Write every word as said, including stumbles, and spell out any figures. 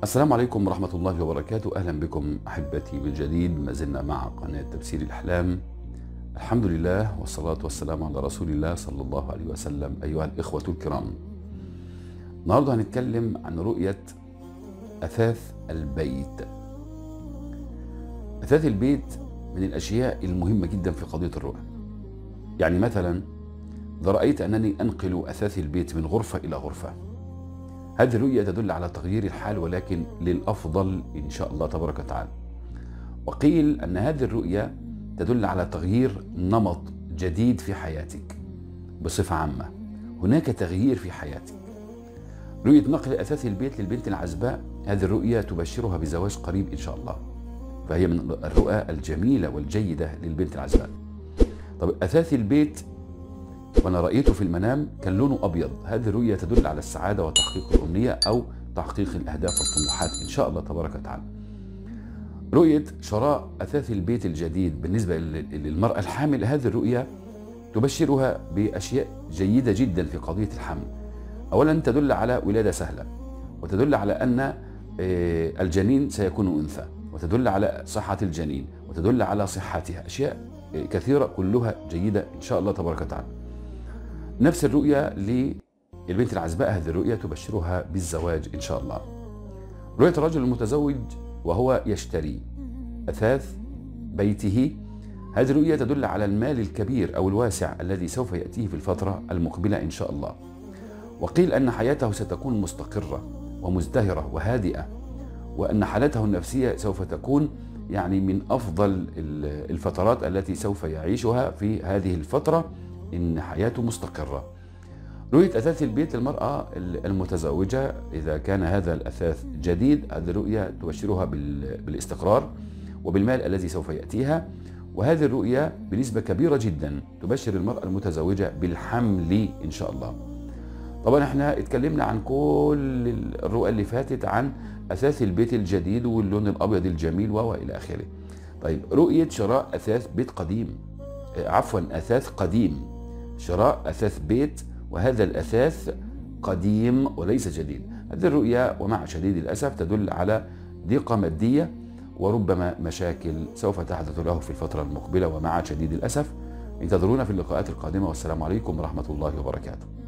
السلام عليكم ورحمة الله وبركاته. أهلا بكم أحبتي من جديد. ما زلنا مع قناة تفسير الأحلام. الحمد لله والصلاة والسلام على رسول الله صلى الله عليه وسلم. أيها الإخوة الكرام، النهاردة هنتكلم عن رؤية أثاث البيت. أثاث البيت من الأشياء المهمة جدا في قضية الرؤى. يعني مثلا إذا رأيت أنني أنقل أثاث البيت من غرفة إلى غرفة، هذه الرؤية تدل على تغيير الحال ولكن للأفضل إن شاء الله تبارك وتعالى. وقيل أن هذه الرؤية تدل على تغيير نمط جديد في حياتك بصفة عامة. هناك تغيير في حياتك. رؤية نقل أثاث البيت للبنت العزباء، هذه الرؤية تبشرها بزواج قريب إن شاء الله، فهي من الرؤى الجميلة والجيدة للبنت العزباء. طب أثاث البيت وأنا رأيته في المنام كان لونه أبيض، هذه الرؤية تدل على السعادة وتحقيق الأمنية أو تحقيق الأهداف والطموحات إن شاء الله تبارك وتعالى. رؤية شراء أثاث البيت الجديد بالنسبة للمرأة الحامل، هذه الرؤية تبشرها بأشياء جيدة جدا في قضية الحمل. أولا تدل على ولادة سهلة، وتدل على أن الجنين سيكون أنثى، وتدل على صحة الجنين، وتدل على صحتها. أشياء كثيرة كلها جيدة إن شاء الله تبارك وتعالى. نفس الرؤية للبنت العزباء، هذه الرؤية تبشرها بالزواج إن شاء الله. رؤية الرجل المتزوج وهو يشتري أثاث بيته، هذه الرؤية تدل على المال الكبير أو الواسع الذي سوف يأتيه في الفترة المقبلة إن شاء الله. وقيل أن حياته ستكون مستقرة ومزدهرة وهادئة، وأن حالته النفسية سوف تكون يعني من أفضل الفترات التي سوف يعيشها في هذه الفترة، إن حياته مستقرة. رؤية أثاث البيت للمرأة المتزوجة، إذا كان هذا الأثاث جديد، هذه الرؤية تبشرها بالاستقرار وبالمال الذي سوف يأتيها. وهذه الرؤية بنسبة كبيرة جدا تبشر المرأة المتزوجة بالحمل إن شاء الله. طبعا احنا اتكلمنا عن كل الرؤى اللي فاتت عن أثاث البيت الجديد واللون الأبيض الجميل وإلى آخره. طيب رؤية شراء أثاث بيت قديم، عفوا أثاث قديم، شراء أثاث بيت وهذا الأثاث قديم وليس جديد. هذه الرؤيا ومع شديد الأسف تدل على ضيقة مادية وربما مشاكل سوف تحدث له في الفترة المقبلة، ومع شديد الأسف. انتظرونا في اللقاءات القادمة، والسلام عليكم ورحمة الله وبركاته.